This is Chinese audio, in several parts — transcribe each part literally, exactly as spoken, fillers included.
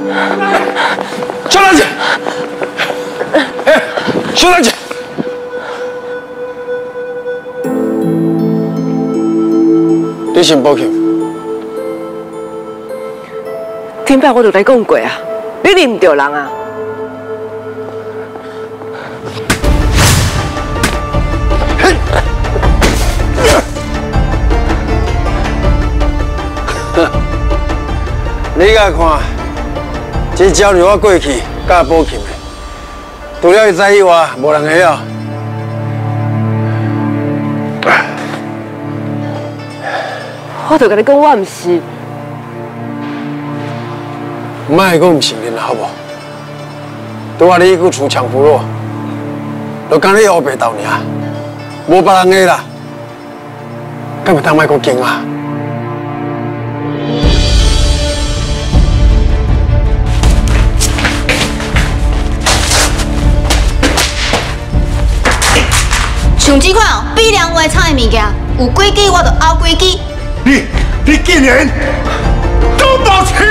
小兰姐，哎，小兰姐，你是保庆？ 顶摆我就来讲过啊，你认唔着人啊？ 你甲看，这交流我过去甲保庆的，除了伊知以外，无人会晓。 我就甲你讲，我唔是。 唔爱讲唔承认好无？拄啊，你去出强扶弱，就讲你黑白斗尔，无别人个啦，敢会当卖个惊啊？ 像这款哦，比量话厂的物件，有规矩我就拗规矩。 你你竟然都无钱！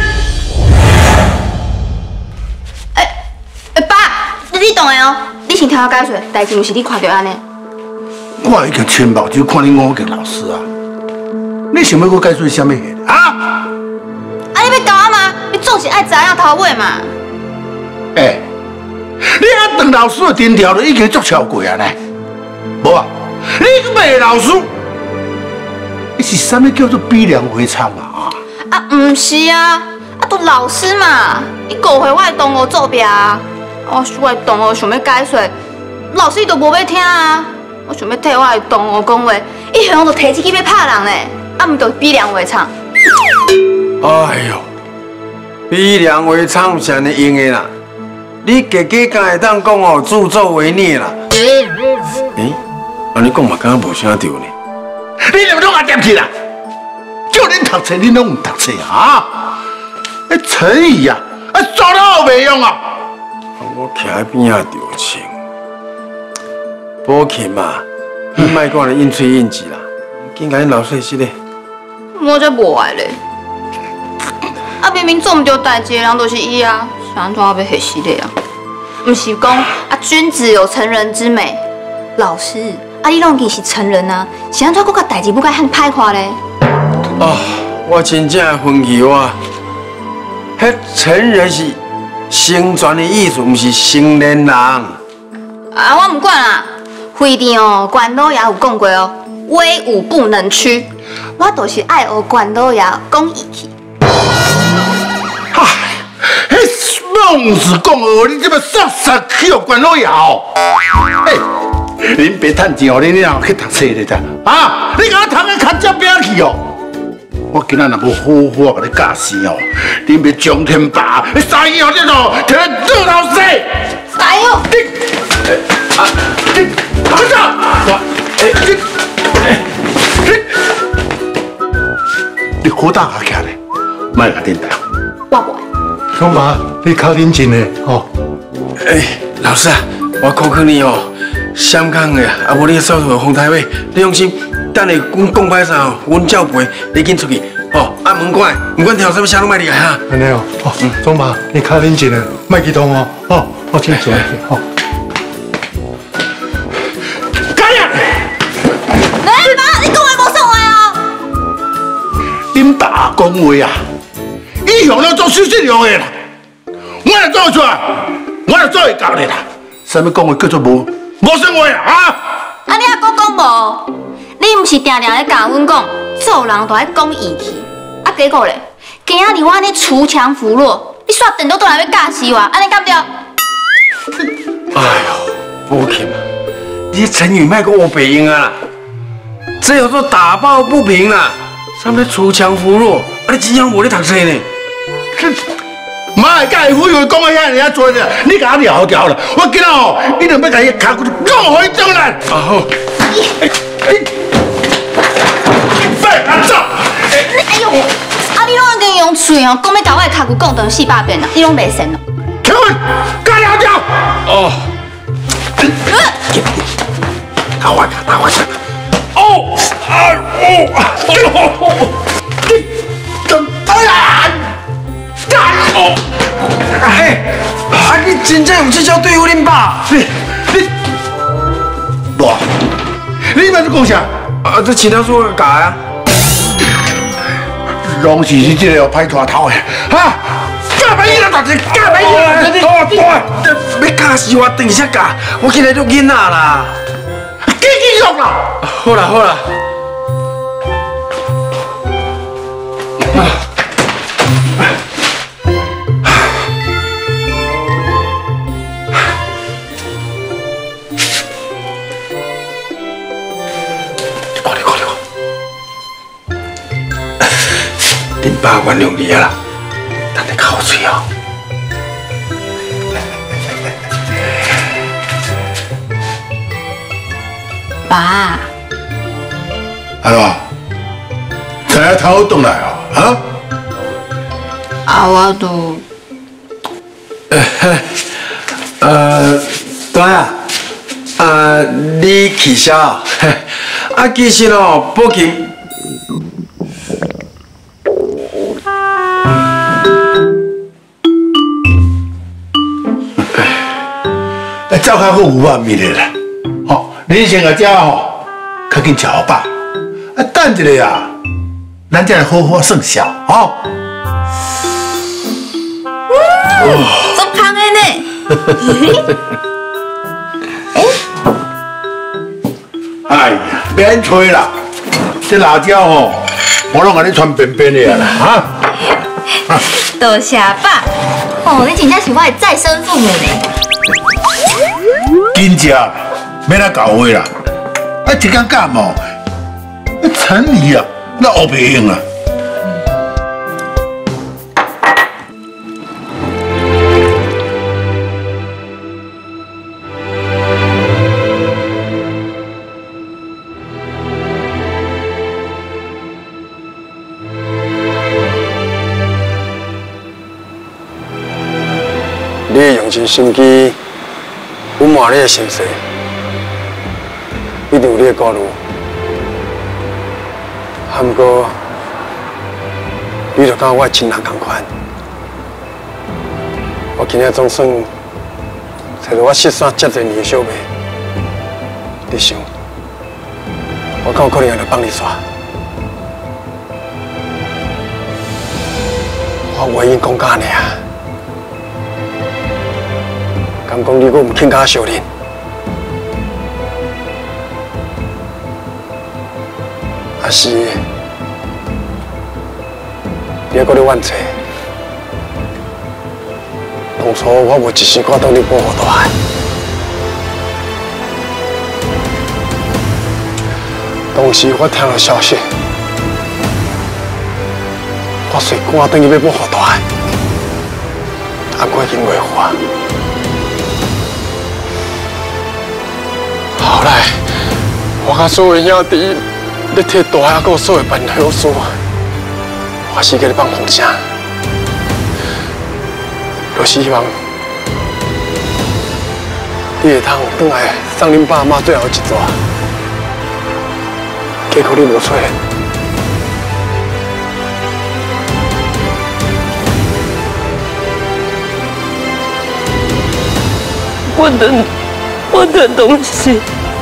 哎哎，爸，你你懂的哦，你先听我解说，代志毋是你看到安尼。 我已经千目睭看你五个老师啊，你想要我解说什么啊？ 啊，你要教我吗？你总是爱知影头尾嘛。 哎，你啊当老师的藤条都已经足超过啊呢。 无啊！你个卖老师，你是啥物叫做比量为差嘛？ 啊，唔是啊，啊，都老师嘛，你误会我的同学作弊啊！我我的同学想要解说，老师伊都无要听啊！我想要替我的同学讲话，伊向就提起去要拍人嘞，啊，毋就比量为差。 哎呦，比量为差是安尼用的啦，你家家敢会当讲哦，自作为孽啦。诶、欸，安尼讲嘛，敢若无啥对呢。 你两拢阿点去啦？叫恁读册，恁拢唔读册啊？那成语呀，啊，做了也袂用啊！ 我徛喺边仔就清。保庆嘛，你莫讲咧应吹应挤啦，紧甲恁老细识咧。 我才无爱咧。啊，明明做唔到代志的人就是伊啊，是安怎要黑死的啊？毋是讲啊，君子有成人之美。老师，啊，你拢已经是成人啊，是安怎搁甲代志不该很歹看咧？ 哦，我真正分气我，迄成人是成全的意思，毋是成年人。啊， 我唔管啦，非常哦，关老爷有讲过哦，威武不能屈，我就是爱学关老爷讲义气。 唉，迄孟子讲哦，你这么傻傻去学关老爷哦？哎，恁别趁钱哦，恁哪有去读册咧？咋？啊，你甲我读个较正边去哦？我今仔若无好好甲你教示哦，恁别张天霸，你三以后这种摕来做老师。 哎呦！ 你，啊，你，快走！我，哎，你，你，你好大下徛咧，莫甲恁打。 我不爱。 小马，你较认真咧，吼。 哎，老师啊，我考考你哦，香港的啊，无你扫除风台尾，你放心，等下阮讲歹啥哦，阮照陪，你紧出去，吼，按门关，唔管听什么声拢莫离开哈。 安尼哦，哦，小马，你较认真咧，莫激动哦，哦，我请坐，吼。 恁爸讲话啊，伊向了做事实用的啦。我来做出来，我来做会到的啦。啥物讲话叫做无无生活啊？啊！ 啊，你还搁讲无？你毋是定定咧教阮讲，做人都爱讲义气。啊，结果咧，今仔日我安尼锄强扶弱，你煞电脑倒来要教死我，安尼敢对？ 哎呦，保庆啊，你成语莫个我白用啊啦，这叫做打抱不平啦。啥物锄强扶弱？啊，你真正无咧读册呢？ 妈的，甲伊妇又讲个遐尼啊做的，你甲我聊掉了。我今仔哦，一定要甲伊脚骨弄回正来。 啊好。 哎哎，废啊走！ 哎呦，啊你拢已经用嘴哦，讲要甲我的脚骨讲断四百遍啦，你拢袂信哦。 请问，甲聊掉。 哦。 打我卡，打我卡。 哦啊哦！ 你怎哎呀？干！ 哦， 哎，啊你真正用这招对付恁爸？ 你你，哇，你嘛是讲啥？ 啊，这其他说改啊？ 拢是你这个歹拖头的，哈！干嘛伊那大只？干嘛伊那大只？哦，对， 要教死我，等一下教，我今日就囡仔啦。 继续用啦！ 好啦好啦。看你看你看，恁爸原谅你啊啦，等你口水哦。 爸， 哎呦，知影头回来哦，啊？ 啊，我都呃，对啊，呃，你气消，啊，其实哦，保琴， 哎，照较好有碗面的啦，吼，恁先个食吼，较紧吃好饱，啊，等一下啊，咱再来好好算账，吼。 做胖的呢。 哎呀，免吹啦，这辣椒吼，我拢甲你穿便便的啦，哈。 多谢爸，哦，你真正是我的再生父母呢。 紧食，免来搞话啦。啊，一天感冒，陈姨啊，那学袂用啊。 你会用尽心机温暖你的心事，一定有你的顾虑。啊，不过，你就甲我的亲人同款，我今日总算找到我失散遮多年的小妹。你想，我敢有可能会来帮你耍？我唯一讲假尔。敢讲你我唔肯甲相认，还是你还搁咧怨气？当初我无一时看到你保护大汉，当时我听到消息，我随赶转去要保护大汉，啊，我已经袂活。后来，我甲所有兄弟咧替大海哥所有办好事，我是给你放风声，就是希望你会通转来送恁爸妈最后一逝，结果你无出现。 我的我的东西，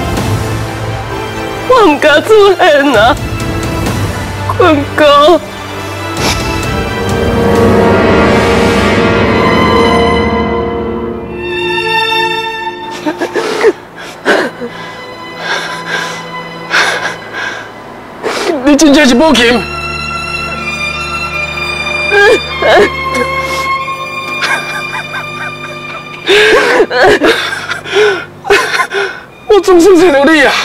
我唔敢出现啊，坤哥。 你真正是宝琴？我总算找到你啊！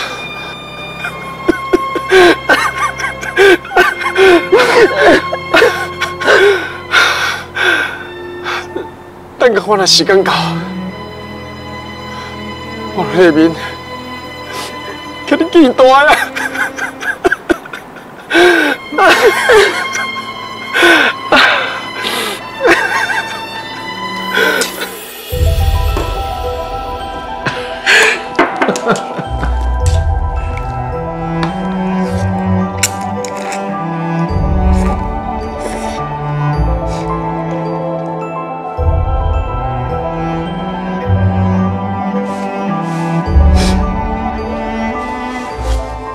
等个我若时间到，我下面给你见大呀！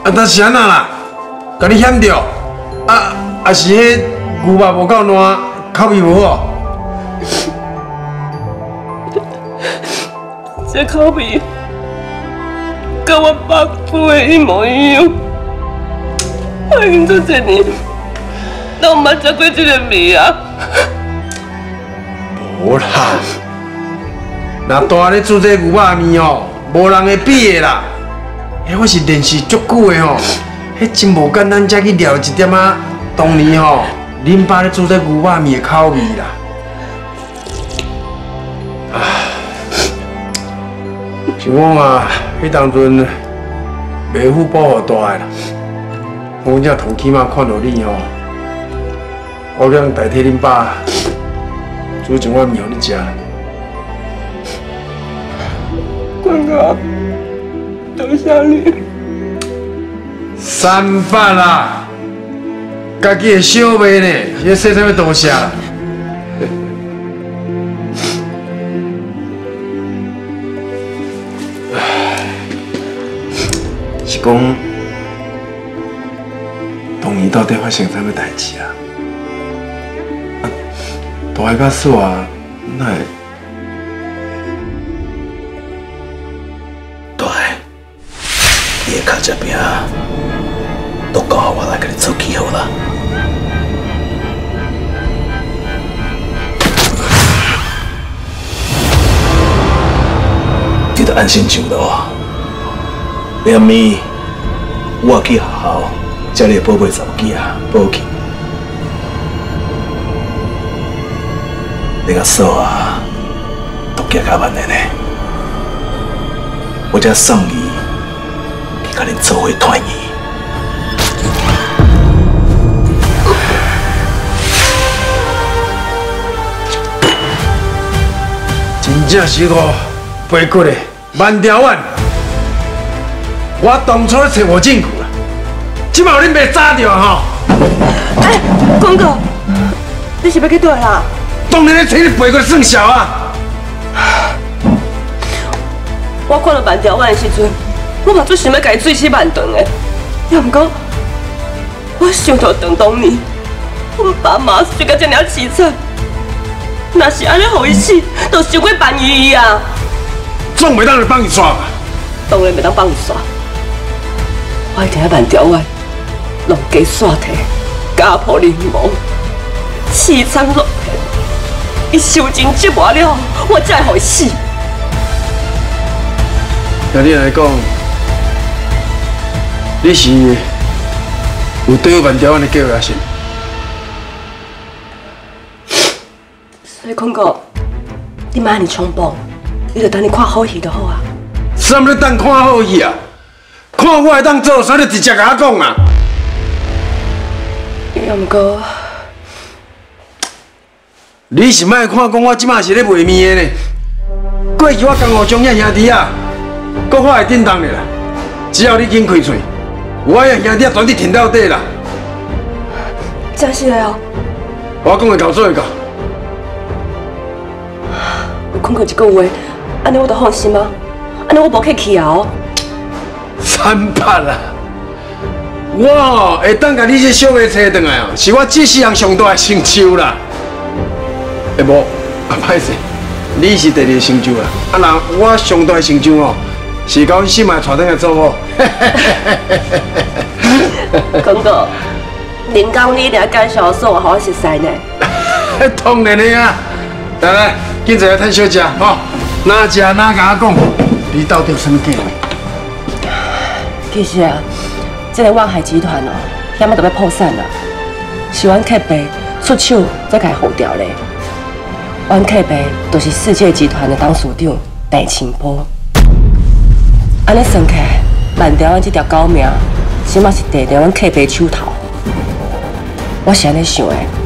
啊，但是安那啦，甲你险着，啊，啊是迄牛肉无够烂，口味无好。 这口味跟我爸煮的一模一样，我已经做这年，都毋捌食过这个味啊。 无啦，那大咧煮这牛肉面哦，无人会比的啦。迄我是练习足久的吼，迄真无简单，才去料一点仔当年吼，恁爸咧煮这牛肉面的口味啦。啊，想讲啊，迄当阵妹夫保护大的啦，我只头起码看到你吼，我想代替恁爸煮一碗面互你食。 关哥，多谢你。 三八啦，家己的小妹呢，你说啥物多谢啦？是讲，当年到底发生啥物代志啊？啊，大个甲小啊，哪会？ 大个，你的脚这边都交好我来给你做记号啦。你得安心上路。连暝，我去学校，才你宝贝查某囝仔保去。你甲嫂啊，都惊甲万年呢。我才送伊去甲恁做伙团圆。 真正是个背骨的万条丸。我当初咧找无证据啦，即马恁袂抓着吼。 哎，公哥，你是要去倒啦？ 当然咧找你背骨算小啊。 我看到万条丸的时阵，我嘛最想要甲伊水洗万顿的，要毋过我想到当当年，阮爸妈死甲遮尔凄惨，若是安尼互伊死，就想过办伊啊。 总袂当来帮伊刷吧？ 当然袂当帮伊刷。我一定要万条丸，弄家刷体，家破人亡，凄惨落去。伊受尽折磨了，我才会互伊死。 对你来讲，你是有对万条丸的计划是？ 所以讲过，你莫安尼冲动，你就等你看好戏就好啊。 啥物当看好戏啊？看我会当做啥，你直接甲我讲啊！ 要毋过， 你是莫看讲我即马是咧卖面的呢？过去我江湖中遐兄弟啊，搁我会叮当的啦。只要你肯开嘴，我遐兄弟全你挺到底啦。 真是的哦。 我讲会到做会到。 有讲过一句话，安尼我就放心啊，安尼我无客气啊哦。 三八啦！我会当甲你这小妹找回来哦，是我这世人上大的成就啦。会无？啊，歹势，你是第二个成就啦。啊，那我上大的成就哦，是甲阮心爱带转来做某。 公哥，林刚你一定要介绍嫂互我熟悉呢。 当然的啊！来来，今仔来趁小食吼，哪食哪甲我讲，你到底有啥物计划？ 其实啊，这个万海集团哦，要么就要破产啦，是阮客爸出手才甲护掉嘞。阮客爸就是世界集团的董事长戴清波。安尼算起来，万条丸这条狗命，起码是摕在阮客爸手头。我是安尼想的。